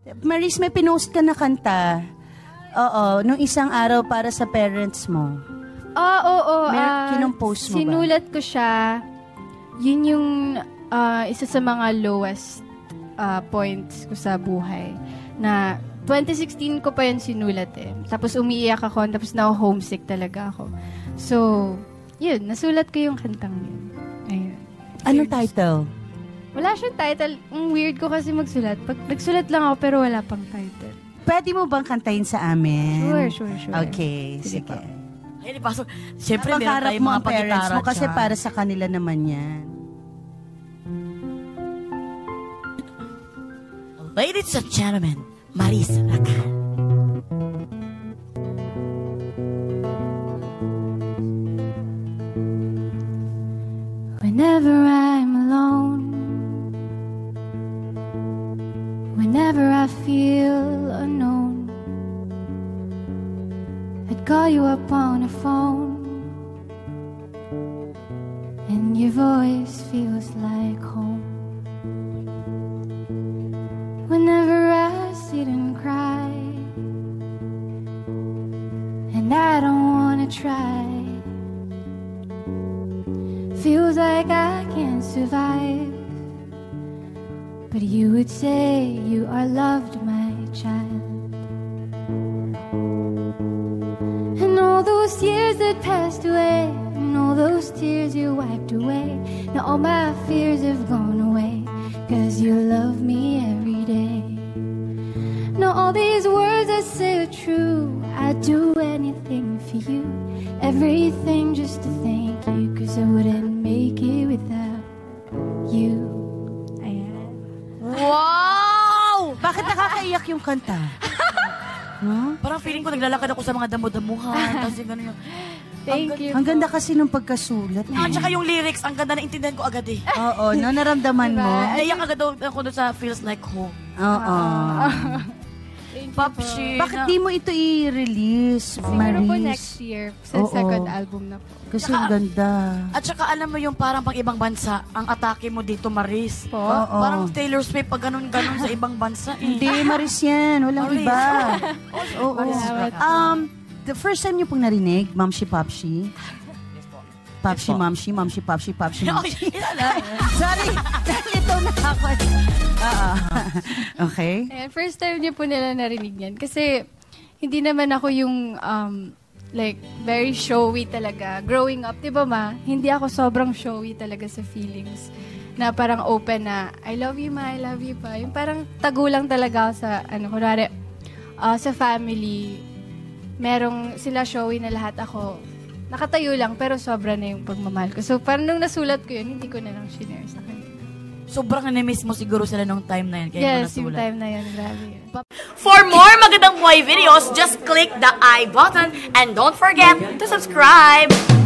Maris, may pinost ka na kanta. Oo, nung isang araw para sa parents mo. Oo. Kinompose mo ba? Sinulat ko siya. Yun yung isa sa mga lowest points ko sa buhay. Na 2016 ko pa yun sinulat eh. Tapos umiiyak ako, tapos na-homesick talaga ako. So, yun, nasulat ko yung kantang yun. Ayun. Anong title? Wala siyang title. Ang weird ko kasi magsulat. Pag nagsulat lang ako pero wala pang title. Pwede mo bang kantahin sa amin? Sure. Okay, sige. Ay, pasok. Siyempre, meron tayong mga parents mo kasi dyan. para sa kanila naman yan. Ladies and gentlemen, Maris Racal. Whenever I'm alone, whenever I feel unknown, I'd call you up on a phone, and your voice feels like home. Whenever I sit and cry, and I don't wanna try, feels like I can't survive, but you would say you are loved, my child. And all those years that passed away, and all those tears you wiped away, now all my fears have gone away, 'cause you love me every day. Now all these words I say are true, I'd do anything for you, everything just to thank you, 'cause I wouldn't make it without you. Ayan. Wow! Bakit nakakaiyak yung kanta? No? Parang feeling ko naglalakad ako sa mga damo-damuhan. Kasi gano'n yung... Thank you. Ang ganda kasi nung pagkasulat. At saka yung lyrics, ang ganda na intindihan ko agad eh. Oo, naramdaman mo. Naiyak agad ako doon sa Feels Like Home. Oo. Popshi. Bakit di mo ito i-release, Siguro Maris? po next year, sa second album na po. Kasi ang ganda. At saka alam mo yung parang pang ibang bansa, ang atake mo dito, Maris. Po? Oo. Parang Taylor Swift, pag ganun-ganun sa ibang bansa eh. Hindi, Maris yan. Walang Maris. iba. Oo. Salamat. The first time niyo pong narinig, Mamshi Popshi? Popshi, Mamshi, Mamshi, Popshi, Popshi, Mamshi. Sorry, nalito na ako. Okay. Ayan, first time niyo po nila narinig yan. Kasi, hindi naman ako yung, like, very showy talaga. Growing up, di ba ma? Hindi ako sobrang showy talaga sa feelings. Na parang open na, I love you ma, I love you pa. Yung parang tagulang talaga ako sa, kunwari, sa family, merong sila showy na lahat ako. Nakatayo lang, pero sobra na yung pagmamahal ko. So, parang nung nasulat ko yun, hindi ko na lang shinare sa kanila. Sobrang na-miss mo siguro sila nung time na yun. Kaya Yes, yung time na yun. Grabe yun. For more Magandang Buhay videos, just click the I button and don't forget to subscribe!